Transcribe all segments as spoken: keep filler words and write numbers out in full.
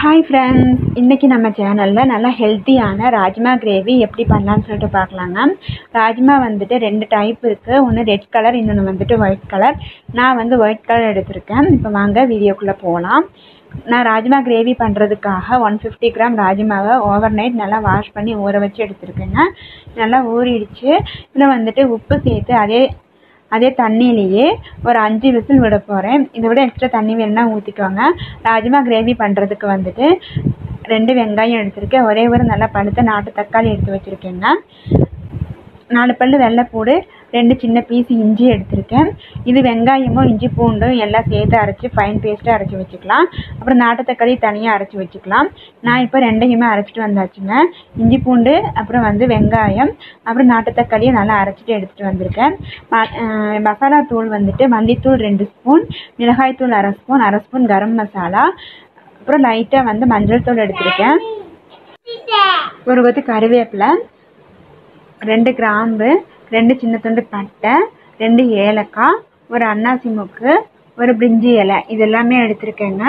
Hi friends, இன்னைக்கு நம்ம சேனல்ல நல்ல ஹெல்தியான ராஜ்மா கிரேவி எப்படி பண்ணலாம்னு சொல்லிட்டு பார்க்கலாங்க. ராஜ்மா வந்துட்டு ரெண்டு டைப் இருக்கு. ஒன்னு ரெட் கலர், இன்னொன்னு வந்துட்டு ஒயிட் கலர். நான் வந்து ஒயிட் கலர் எடுத்துர்க்கேன். இப்போ வாங்க வீடியோக்குள்ள போலாம். நான் ராஜ்மா கிரேவி பண்றதுக்காக one hundred fifty கிராம் ராஜ்மாவை ஓவர் நைட் நல்லா வாஷ் பண்ணி ஊற வச்சு எடுத்துர்க்கேங்க. நல்லா ஊறிடுச்சு. இதுல வந்துட்டு உப்பு சேர்த்து அதே அதே தண்ணியிலேயே ஒரு அஞ்சு விசில் விட போகிறேன். இதை விட எக்ஸ்ட்ரா தண்ணி வேணும்னா ஊற்றிக்கோங்க. ராஜ்மா கிரேவி பண்ணுறதுக்கு வந்துட்டு ரெண்டு வெங்காயம் எடுத்துருக்கேன். ஒரே ஒரு நல்லா பழுத்த நாட்டு தக்காளி எடுத்து வச்சுருக்கேங்க. நாலு பல் வெள்ளைப்பூடு, ரெண்டு சின்ன பீஸ் இஞ்சி எடுத்திருக்கேன். இது வெங்காயமும் இஞ்சி பூண்டும் எல்லாம் சேர்த்து அரைச்சி ஃபைன் பேஸ்ட்டாக அரைச்சி வச்சுக்கலாம். அப்புறம் நாட்டு தக்காளி தனியாக அரைச்சி வச்சுக்கலாம். நான் இப்போ ரெண்டையுமே அரைச்சிட்டு வந்தாச்சுங்க. இஞ்சி பூண்டு, அப்புறம் வந்து வெங்காயம், அப்புறம் நாட்டு தக்காளியை நல்லா அரைச்சிட்டு எடுத்துகிட்டு வந்திருக்கேன். மசாலா தூள் வந்துட்டு மல்லித்தூள் ரெண்டு ஸ்பூன், மிளகாய்த்தூள் அரை ஸ்பூன், அரை ஸ்பூன் கரம் மசாலா, அப்புறம் லைட்டாக வந்து மஞ்சள் தூள் எடுத்திருக்கேன். ஒரு கொத்து கருவேப்பிலை, ரெண்டு கிராம்பு, ரெண்டு சின்ன துண்டு பட்டை, ரெண்டு ஏலக்காய், ஒரு அன்னாசி மொக்கு, ஒரு பிரிஞ்சி இலை, இது எல்லாமே எடுத்துருக்கேங்க.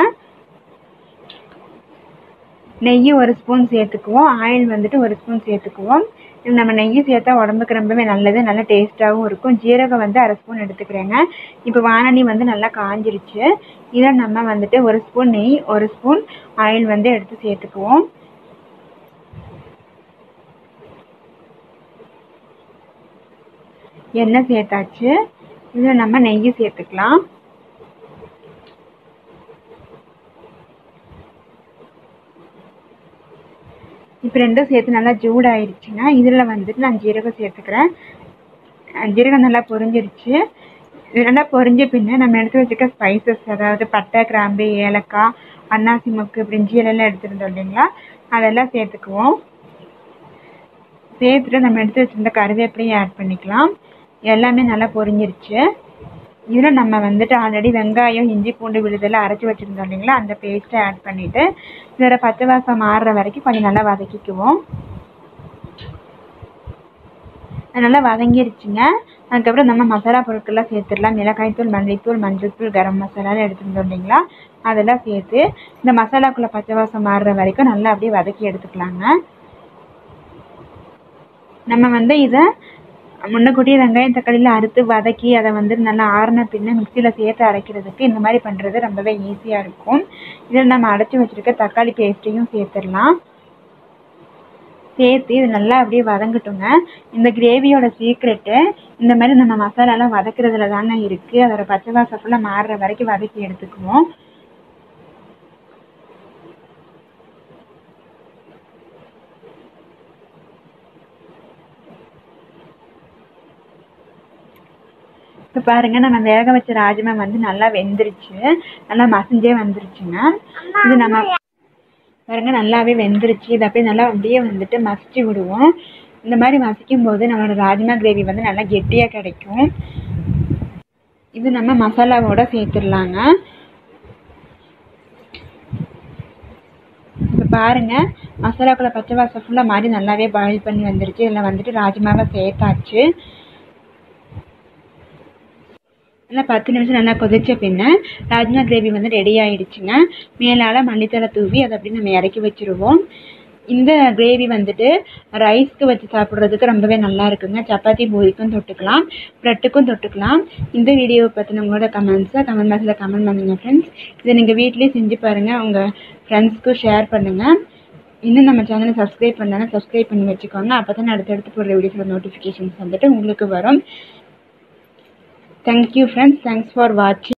நெய் ஒரு ஸ்பூன் சேர்த்துக்குவோம். ஆயில் வந்துட்டு ஒரு ஸ்பூன் சேர்த்துக்குவோம். நம்ம நெய் சேர்த்தா உடம்புக்கு ரொம்பவே நல்லது, நல்ல டேஸ்ட்டாகவும் இருக்கும். ஜீரகம் வந்து அரை ஸ்பூன் எடுத்துக்கிறேங்க. இப்போ வானலி வந்து நல்லா காஞ்சிருச்சு. இதை நம்ம வந்துட்டு ஒரு ஸ்பூன் நெய், ஒரு ஸ்பூன் ஆயில் வந்து எடுத்து சேர்த்துக்குவோம். எண்ணெய் சேர்த்தாச்சு. இதில் நம்ம நெய் சேர்த்துக்கலாம். இப்போ ரெண்டும் சேர்த்து நல்லா ஜூடாயிருச்சுன்னா இதில் வந்துட்டு நான் ஜீரகம் சேர்த்துக்கிறேன். ஜீரகம் நல்லா பொரிஞ்சிருச்சு. நல்லா பொரிஞ்ச பின்ன நம்ம எடுத்து வச்சுக்க ஸ்பைசஸ், அதாவது பட்டை, கிராம்பு, ஏலக்காய், அன்னாசி மொக்கு, பிரிஞ்சி இலையெல்லாம் எடுத்துருந்தோம் இல்லைங்களா, அதெல்லாம் சேர்த்துக்குவோம். சேர்த்துட்டு நம்ம எடுத்து வச்சுருந்த கருவேப்பிலையும் ஆட் பண்ணிக்கலாம். எல்லாமே நல்லா பொரிஞ்சிருச்சு. இதில் நம்ம வந்துட்டு ஆல்ரெடி வெங்காயம், இஞ்சி பூண்டு விழுதெல்லாம் அரைச்சி வச்சுருந்தோம் இல்லைங்களா, அந்த பேஸ்ட்டை ஆட் பண்ணிவிட்டு இதில் பச்சை வாசம் மாறுற வரைக்கும் கொஞ்சம் நல்லா வதக்கிக்குவோம். நல்லா வதங்கிருச்சுங்க. அதுக்கப்புறம் நம்ம மசாலா பொருட்கள்லாம் சேர்த்துடலாம். மிளகாய்த்தூள், மல்லித்தூள், மஞ்சள் தூள், கரம் மசாலாலாம் எடுத்துருந்தோம் இல்லைங்களா, அதெல்லாம் சேர்த்து இந்த மசாலாக்குள்ளே பச்சை வாசம் மாறுற வரைக்கும் நல்லா அப்படியே வதக்கி எடுத்துக்கலாங்க. நம்ம வந்து இதை முன்னக்கூட்டியே வெங்காயம் தக்காளியில் அறுத்து வதக்கி அதை வந்து நல்லா ஆறின பின்ன மிக்சியில் சேர்த்து அரைக்கிறதுக்கு இந்த மாதிரி பண்ணுறது ரொம்பவே ஈஸியாக இருக்கும். இதில் நம்ம அரைச்சி வச்சுருக்க தக்காளி பேஸ்ட்டையும் சேர்த்துடலாம். சேர்த்து இது நல்லா அப்படியே வதங்கட்டுங்க. இந்த கிரேவியோட சீக்ரெட்டு இந்த மாதிரி நம்ம மசாலாலாம் வதக்குறதுல தானே இருக்குது. அதோட பச்சை வாசம் ஃபுல்லாக மாறுற வரைக்கும் வதக்கி எடுத்துக்குவோம். இப்போ பாருங்கள், நம்ம வேக வச்ச ராஜ்மா வந்து நல்லா வெந்துருச்சு, நல்லா மசிஞ்சே வந்துருச்சுங்க. இது நம்ம பாருங்கள் நல்லாவே வெந்துருச்சு. இது அப்படியே நல்லா அப்படியே வந்துட்டு மசிச்சு விடுவோம். இந்த மாதிரி மசிக்கும் போது நம்மளோட ராஜ்மா கிரேவி வந்து நல்லா கெட்டியாக கிடைக்கும். இது நம்ம மசாலாவோட சேர்த்துடலாங்க. இப்போ பாருங்கள், மசாலாக்குள்ள பச்சை வாசம் ஃபுல்லாக மாதிரி நல்லாவே பாயில் பண்ணி வந்துருச்சு. இதில் வந்துட்டு ராஜ்மாவை சேர்த்தாச்சு. நல்லா பத்து நிமிஷம் நல்லா கொதிச்ச பின்ன ராஜ்மா கிரேவி வந்து ரெடி ஆகிடுச்சுங்க. மேலால் மல்லித்தலை தூவி அதை அப்படி நம்ம இறக்கி வச்சுருவோம். இந்த கிரேவி வந்துட்டு ரைஸ்க்கு வச்சு சாப்பிட்றதுக்கு ரொம்பவே நல்லா இருக்குங்க. சப்பாத்தி, பூரிக்கும் தொட்டுக்கலாம், ப்ரெட்டுக்கும் தொட்டுக்கலாம். இந்த வீடியோவை பற்றின உங்களோட கமெண்ட்ஸை கமெண்ட் பாக்ஸில் கமெண்ட் பண்ணுங்கள் ஃப்ரெண்ட்ஸ். இதை நீங்கள் வீட்லேயே செஞ்சு பாருங்கள், உங்கள் ஃப்ரெண்ட்ஸ்க்கும் ஷேர் பண்ணுங்கள். இன்னும் நம்ம சேனலை சப்ஸ்கிரைப் பண்ணாலும் சப்ஸ்கிரைப் பண்ணி வச்சுக்கோங்க. அப்போ தான் அடுத்தடுத்து போடுற வீடியோஸோட நோட்டிஃபிகேஷன்ஸ் வந்துட்டு உங்களுக்கு வரும். Thank you friends, thanks for watching.